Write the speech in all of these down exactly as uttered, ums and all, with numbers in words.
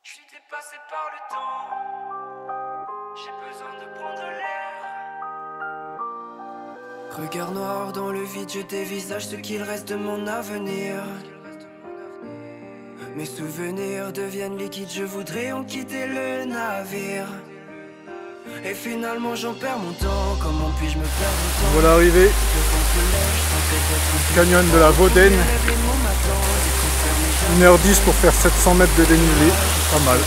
Je suis dépassé par le temps. J'ai besoin de prendre l'air. Regard noir dans le vide, je dévisage ce qu'il reste de mon avenir. Mes souvenirs deviennent liquides, je voudrais en quitter le navire. Et finalement j'en perds mon temps, comment puis-je me perdre du temps? Voilà arrivé canyon de la Vaudaine. une heure dix pour faire sept cents mètres de dénivelé, pas mal.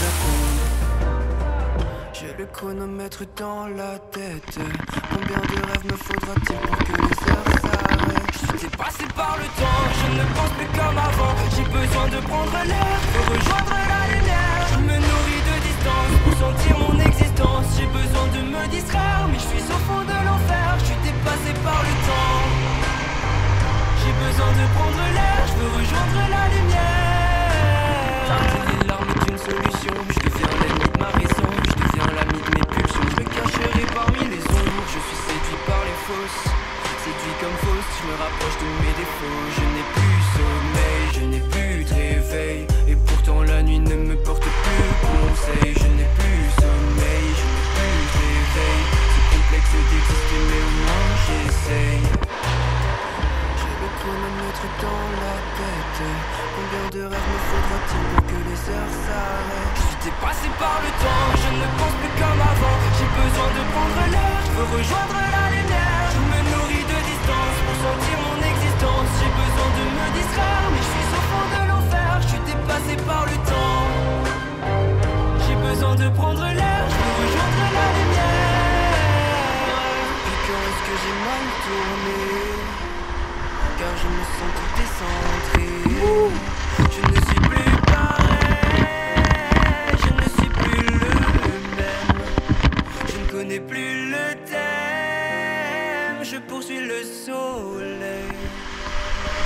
J'ai le chronomètre dans la tête. Combien de rêves me faudra-t-il pour que les heures s'arrêtent? Je suis dépassé par le temps, je ne pense plus comme avant. J'ai besoin de prendre l'air, de rejoindre la lumière. Je me nourris de distance pour sentir mon existence. J'ai besoin de me distraire, mais je suis au fond de l'enfer. Je suis dépassé par le temps. J'ai besoin de prendre l'air, je veux rejoindre la lumière. Les larmes est une solution, je deviens l'ennemi de ma raison. Je deviens l'ami de mes pulsions, je me cacherai parmi les ombres. Je suis séduit par les fausses, séduit comme fausse. Je me rapproche de mes défauts, je n'ai plus sommeil, je n'ai plus de réveil. Et pourtant la nuit ne me porte plus conseil. Je n'ai plus sommeil, je n'ai plus de réveil. C'est complexe d'exister mais au moins j'essaye. Chronomètre dans la tête. Combien de rêves me faudra-t-il pour que les heures s'arrêtent? Je suis dépassé par le temps, je ne pense plus comme avant. J'ai besoin de prendre l'air, je veux rejoindre la lumière. Je me nourris de distance pour sentir mon existence. J'ai besoin de me distraire, mais je suis au fond de l'enfer. Je suis dépassé par le temps. J'ai besoin de prendre l'air, je veux rejoindre la lumière. Et quand est-ce que j'ai mal tourné? Car je me sens tout décentré. Je ne suis plus pareil, je ne suis plus le même. Je ne connais plus le thème, je poursuis le soleil.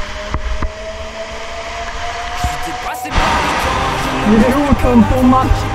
Je suis dépassé par le temps. Il est où ton, ton match?